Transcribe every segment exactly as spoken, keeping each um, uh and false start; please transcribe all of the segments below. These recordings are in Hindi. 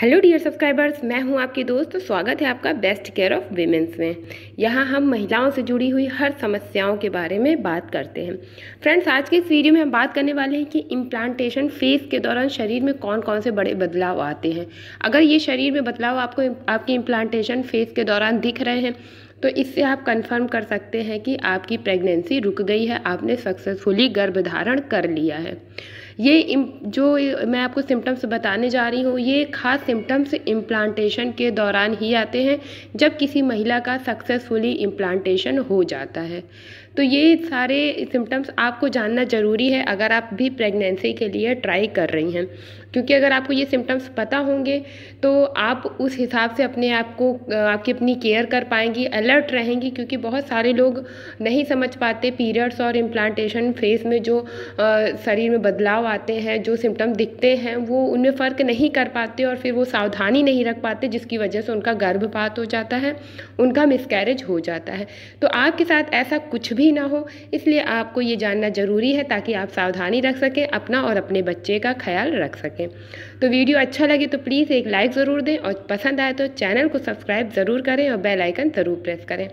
हेलो डियर सब्सक्राइबर्स, मैं हूं आपकी दोस्त। तो स्वागत है आपका बेस्ट केयर ऑफ वीमेंस में। यहां हम महिलाओं से जुड़ी हुई हर समस्याओं के बारे में बात करते हैं। फ्रेंड्स, आज के इस वीडियो में हम बात करने वाले हैं कि इम्प्लांटेशन फेज के दौरान शरीर में कौन कौन से बड़े बदलाव आते हैं। अगर ये शरीर में बदलाव आपको आपकी इम्प्लांटेशन फेज के दौरान दिख रहे हैं तो इससे आप कंफर्म कर सकते हैं कि आपकी प्रेगनेंसी रुक गई है, आपने सक्सेसफुली गर्भधारण कर लिया है। ये जो मैं आपको सिम्टम्स बताने जा रही हूँ, ये खास सिम्टम्स इम्प्लांटेशन के दौरान ही आते हैं जब किसी महिला का सक्सेसफुली इम्प्लांटेशन हो जाता है। तो ये सारे सिम्टम्स आपको जानना ज़रूरी है अगर आप भी प्रेगनेंसी के लिए ट्राई कर रही हैं, क्योंकि अगर आपको ये सिम्टम्स पता होंगे तो आप उस हिसाब से अपने आप को आपकी अपनी केयर कर पाएंगी, अलर्ट रहेंगी। क्योंकि बहुत सारे लोग नहीं समझ पाते पीरियड्स और इम्प्लांटेशन फेज में जो शरीर में बदलाव आते हैं, जो सिम्टम दिखते हैं, वो उनमें फ़र्क नहीं कर पाते और फिर वो सावधानी नहीं रख पाते, जिसकी वजह से उनका गर्भपात हो जाता है, उनका मिसकैरेज हो जाता है। तो आपके साथ ऐसा कुछ भी ना हो, इसलिए आपको ये जानना ज़रूरी है ताकि आप सावधानी रख सकें, अपना और अपने बच्चे का ख्याल रख सकें। तो वीडियो अच्छा लगे तो प्लीज़ एक लाइक ज़रूर दें और पसंद आए तो चैनल को सब्सक्राइब ज़रूर करें और बेल आइकन ज़रूर प्रेस करें।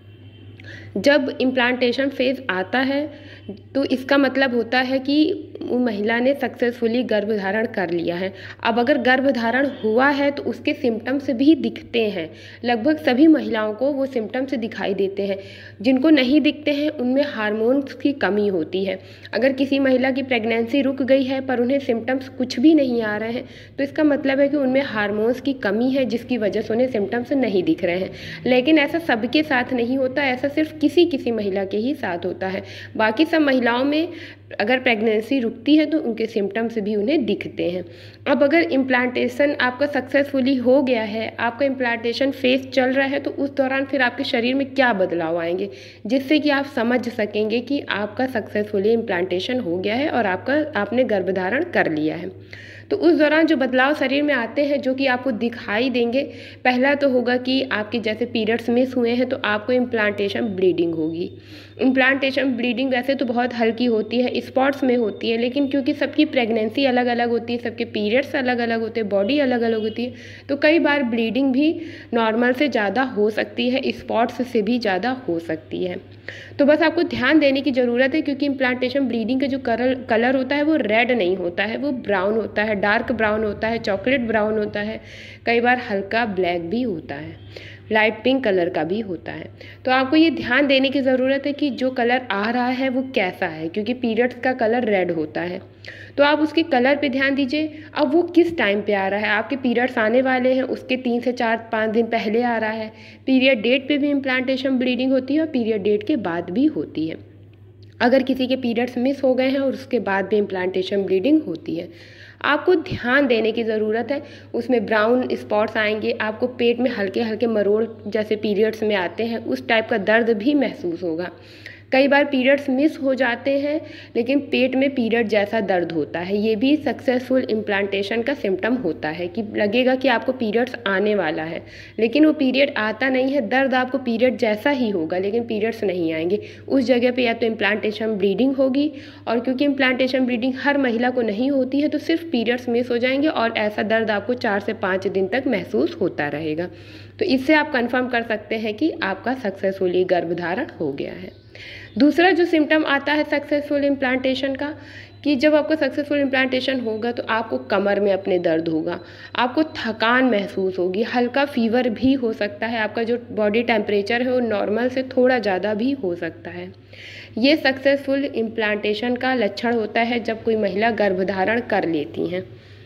जब इम्प्लांटेशन फेज़ आता है तो इसका मतलब होता है कि वो महिला ने सक्सेसफुली गर्भधारण कर लिया है। अब अगर गर्भधारण हुआ है तो उसके सिम्टम्स भी दिखते हैं। लगभग सभी महिलाओं को वो सिम्टम्स दिखाई देते हैं। जिनको नहीं दिखते हैं उनमें हार्मोन्स की कमी होती है। अगर किसी महिला की प्रेगनेंसी रुक गई है पर उन्हें सिम्टम्स कुछ भी नहीं आ रहे हैं तो इसका मतलब है कि उनमें हार्मोन्स की कमी है, जिसकी वजह से उन्हें सिम्टम्स नहीं दिख रहे हैं। लेकिन ऐसा सबके साथ नहीं होता, ऐसा सिर्फ किसी किसी महिला के ही साथ होता है। बाकी सब महिलाओं में अगर प्रेगनेंसी रुकती है तो उनके सिम्टम्स भी उन्हें दिखते हैं। अब अगर इम्प्लांटेशन आपका सक्सेसफुली हो गया है, आपका इम्प्लांटेशन फेज चल रहा है, तो उस दौरान फिर आपके शरीर में क्या बदलाव आएंगे जिससे कि आप समझ सकेंगे कि आपका सक्सेसफुली इम्प्लांटेशन हो गया है और आपका आपने गर्भधारण कर लिया है। तो उस दौरान जो बदलाव शरीर में आते हैं जो कि आपको दिखाई देंगे, पहला तो होगा कि आपके जैसे पीरियड्स मिस हुए हैं तो आपको इम्प्लांटेशन ब्लीडिंग होगी। इम्प्लांटेशन ब्लीडिंग वैसे तो बहुत हल्की होती है, स्पॉट्स में होती है, लेकिन क्योंकि सबकी प्रेगनेंसी अलग अलग होती है, सबके पीरियड्स अलग अलग होते हैं, बॉडी अलग अलग होती है, तो कई बार ब्लीडिंग भी नॉर्मल से ज़्यादा हो सकती है, स्पॉट्स से भी ज़्यादा हो सकती है। तो बस आपको ध्यान देने की ज़रूरत है, क्योंकि इम्प्लांटेशन ब्लीडिंग का जो कलर कलर होता है वो रेड नहीं होता है, वो ब्राउन होता है, डार्क ब्राउन होता है, चॉकलेट ब्राउन होता है, कई बार हल्का ब्लैक भी होता है, लाइट पिंक कलर का भी होता है। तो आपको ये ध्यान देने की ज़रूरत है कि जो कलर आ रहा है वो कैसा है, क्योंकि पीरियड्स का कलर रेड होता है। तो आप उसके कलर पे ध्यान दीजिए। अब वो किस टाइम पे आ रहा है, आपके पीरियड्स आने वाले हैं उसके तीन से चार पाँच दिन पहले आ रहा है, पीरियड डेट पे भी इम्प्लांटेशन ब्लीडिंग होती है और पीरियड डेट के बाद भी होती है। अगर किसी के पीरियड्स मिस हो गए हैं और उसके बाद भी इम्प्लांटेशन ब्लीडिंग होती है, आपको ध्यान देने की ज़रूरत है। उसमें ब्राउन स्पॉट्स आएंगे, आपको पेट में हल्के हल्के मरोड़ जैसे पीरियड्स में आते हैं उस टाइप का दर्द भी महसूस होगा। कई बार पीरियड्स मिस हो जाते हैं लेकिन पेट में पीरियड जैसा दर्द होता है, ये भी सक्सेसफुल इम्प्लांटेशन का सिम्टम होता है कि लगेगा कि आपको पीरियड्स आने वाला है लेकिन वो पीरियड आता नहीं है, दर्द आपको पीरियड जैसा ही होगा लेकिन पीरियड्स नहीं आएंगे। उस जगह पे या तो इम्प्लांटेशन ब्लीडिंग होगी, और क्योंकि इम्प्लांटेशन ब्लीडिंग हर महिला को नहीं होती है तो सिर्फ पीरियड्स मिस हो जाएंगे और ऐसा दर्द आपको चार से पाँच दिन तक महसूस होता रहेगा। तो इससे आप कंफर्म कर सकते हैं कि आपका सक्सेसफुली गर्भधारण हो गया है। दूसरा जो सिम्टम आता है सक्सेसफुल इम्प्लांटेशन का, कि जब आपका सक्सेसफुल इम्प्लांटेशन होगा तो आपको कमर में अपने दर्द होगा, आपको थकान महसूस होगी, हल्का फीवर भी हो सकता है, आपका जो बॉडी टेम्परेचर है वो नॉर्मल से थोड़ा ज़्यादा भी हो सकता है। ये सक्सेसफुल इम्प्लांटेशन का लक्षण होता है जब कोई महिला गर्भधारण कर लेती हैं।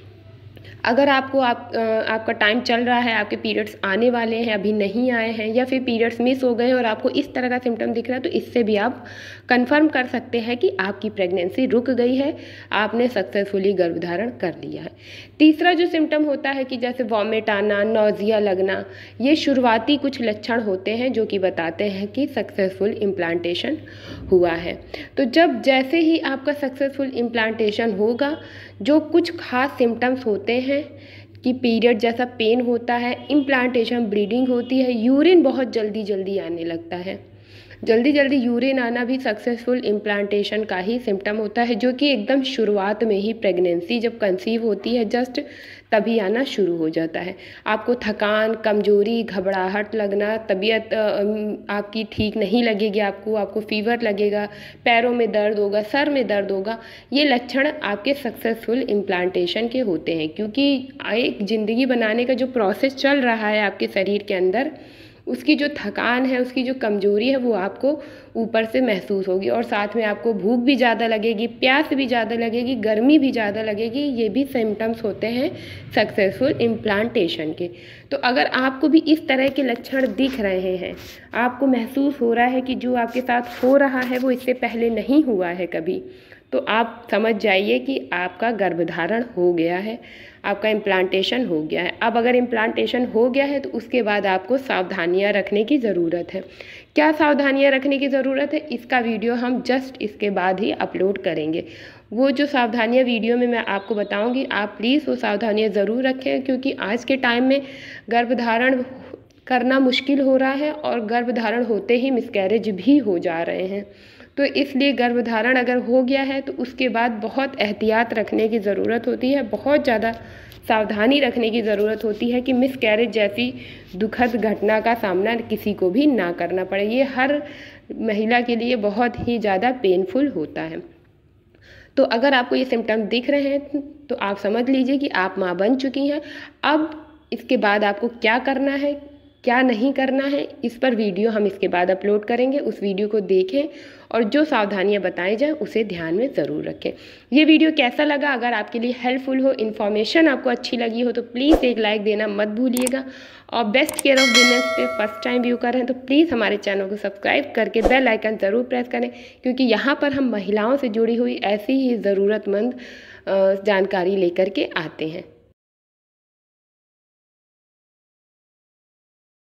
अगर आपको आप आपका टाइम चल रहा है, आपके पीरियड्स आने वाले हैं, अभी नहीं आए हैं, या फिर पीरियड्स मिस हो गए हैं और आपको इस तरह का सिम्टम दिख रहा है, तो इससे भी आप कंफर्म कर सकते हैं कि आपकी प्रेगनेंसी रुक गई है, आपने सक्सेसफुली गर्भधारण कर लिया है। तीसरा जो सिम्टम होता है कि जैसे वॉमिट आना, नौजिया लगना, ये शुरुआती कुछ लक्षण होते हैं जो कि बताते हैं कि सक्सेसफुल इम्प्लांटेशन हुआ है। तो जब जैसे ही आपका सक्सेसफुल इम्प्लांटेशन होगा, जो कुछ खास सिम्टम्स होते हैं कि पीरियड जैसा पेन होता है, इम्प्लांटेशन ब्लीडिंग होती है, यूरिन बहुत जल्दी जल्दी आने लगता है, जल्दी जल्दी यूरिन आना भी सक्सेसफुल इम्प्लांटेशन का ही सिम्टम होता है, जो कि एकदम शुरुआत में ही प्रेगनेंसी जब कंसीव होती है जस्ट तभी आना शुरू हो जाता है। आपको थकान, कमजोरी, घबराहट लगना, तबीयत आपकी ठीक नहीं लगेगी, आपको आपको फीवर लगेगा, पैरों में दर्द होगा, सर में दर्द होगा, ये लक्षण आपके सक्सेसफुल इम्प्लांटेशन के होते हैं। क्योंकि एक ज़िंदगी बनाने का जो प्रोसेस चल रहा है आपके शरीर के अंदर, उसकी जो थकान है, उसकी जो कमज़ोरी है, वो आपको ऊपर से महसूस होगी। और साथ में आपको भूख भी ज़्यादा लगेगी, प्यास भी ज़्यादा लगेगी, गर्मी भी ज़्यादा लगेगी। ये भी सिम्टम्स होते हैं सक्सेसफुल इम्प्लांटेशन के। तो अगर आपको भी इस तरह के लक्षण दिख रहे हैं, आपको महसूस हो रहा है कि जो आपके साथ हो रहा है वो इससे पहले नहीं हुआ है कभी, तो आप समझ जाइए कि आपका गर्भधारण हो गया है, आपका इम्प्लांटेशन हो गया है। अब अगर इम्प्लांटेशन हो गया है तो उसके बाद आपको सावधानियां रखने की ज़रूरत है। क्या सावधानियां रखने की ज़रूरत है, इसका वीडियो हम जस्ट इसके बाद ही अपलोड करेंगे। वो जो सावधानियां वीडियो में मैं आपको बताऊंगी, आप प्लीज़ वो सावधानियां ज़रूर रखें, क्योंकि आज के टाइम में गर्भधारण करना मुश्किल हो रहा है और गर्भधारण होते ही मिसकैरेज भी हो जा रहे हैं। तो इसलिए गर्भधारण अगर हो गया है तो उसके बाद बहुत एहतियात रखने की ज़रूरत होती है, बहुत ज़्यादा सावधानी रखने की ज़रूरत होती है कि मिसकैरेज जैसी दुखद घटना का सामना किसी को भी ना करना पड़े। ये हर महिला के लिए बहुत ही ज़्यादा पेनफुल होता है। तो अगर आपको ये सिम्टम दिख रहे हैं तो आप समझ लीजिए कि आप माँ बन चुकी हैं। अब इसके बाद आपको क्या करना है, क्या नहीं करना है, इस पर वीडियो हम इसके बाद अपलोड करेंगे। उस वीडियो को देखें और जो सावधानियां बताई जाएं उसे ध्यान में ज़रूर रखें। ये वीडियो कैसा लगा, अगर आपके लिए हेल्पफुल हो, इन्फॉर्मेशन आपको अच्छी लगी हो, तो प्लीज़ एक लाइक देना मत भूलिएगा। और बेस्ट केयर ऑफ विमेंस पे फर्स्ट टाइम व्यू कर रहे हैं तो प्लीज़ हमारे चैनल को सब्सक्राइब करके बेल आइकन ज़रूर प्रेस करें, क्योंकि यहाँ पर हम महिलाओं से जुड़ी हुई ऐसी ही ज़रूरतमंद जानकारी लेकर के आते हैं।